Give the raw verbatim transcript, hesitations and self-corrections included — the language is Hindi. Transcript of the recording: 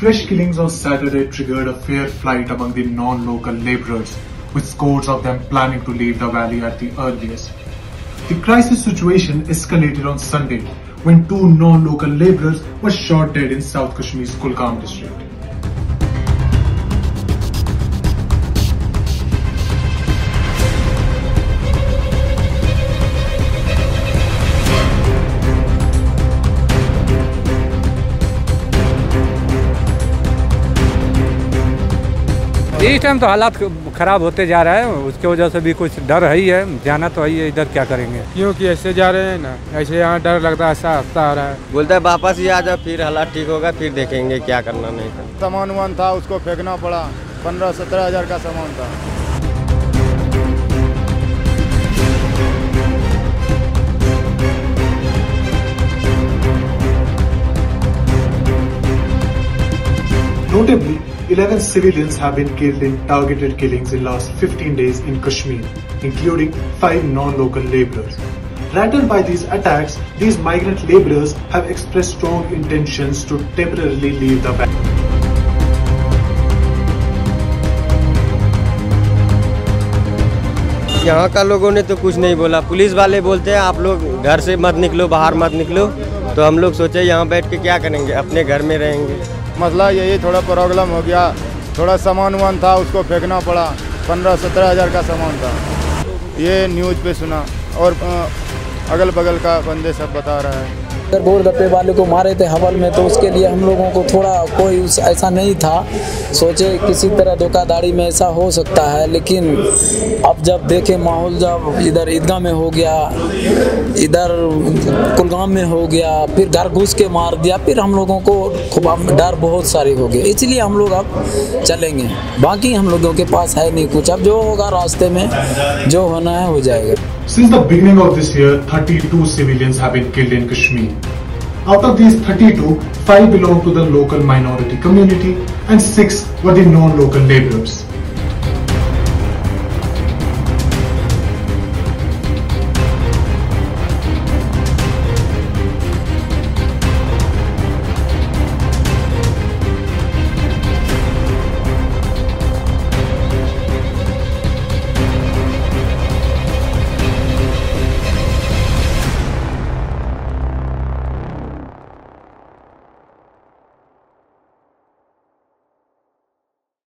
fresh killings on Saturday triggered a fair flight among the non-local labourers, with scores of them planning to leave the valley at the earliest. The crisis situation escalated on Sunday when two non-local labourers were shot dead in South Kashmir's Kulgam district. इस टाइम तो हालात खराब होते जा रहा है, उसके वजह से भी कुछ डर है ही है, जाना तो है ही है, इधर क्या करेंगे क्योंकि ऐसे जा रहे हैं ना, ऐसे यहाँ डर लगता है, ऐसा हफ्ता आ रहा है। बोलता है वापस ही आ जाओ, फिर हालात ठीक होगा, फिर देखेंगे क्या करना नहीं करना। सामान वामान था उसको फेंकना पड़ा, पंद्रह सत्रह हजार का सामान था। Notably, eleven civilians have been killed in targeted killings in last fifteen days in Kashmir, including five non-local labourers. Rattled by these attacks, these migrant labourers have expressed strong intentions to temporarily leave the valley. यहाँ का लोगों ने तो कुछ नहीं बोला, पुलिस वाले बोलते हैं आप लोग घर से मत निकलो, बाहर मत निकलो, तो हम लोग सोचे यहाँ बैठ के क्या करेंगे, अपने घर में रहेंगे। मसला यही थोड़ा प्रॉब्लम हो गया, थोड़ा सामान वामान था उसको फेंकना पड़ा, पंद्रह सत्रह हजार का सामान था। ये न्यूज़ पे सुना और अगल बगल का बंदे सब बता रहा है। अगर गोलगप्पे वाले को मारे थे हवल में तो उसके लिए हम लोगों को थोड़ा कोई ऐसा नहीं था, सोचे किसी तरह धोखाधड़ी में ऐसा हो सकता है, लेकिन अब जब देखे माहौल, जब इधर ईदगाह में हो गया, इधर कुलगाम में हो गया, फिर घर घुस के मार दिया, फिर हम लोगों को खूब डर बहुत सारी हो गई, इसलिए हम लोग अब चलेंगे। बाकी हम लोगों के पास है नहीं कुछ, अब जो होगा रास्ते में जो होना है हो जाएगा। Since the beginning of this year, thirty-two civilians have been killed in Kashmir. Out of these thirty-two, five belong to the local minority community and six were the non-local labourers.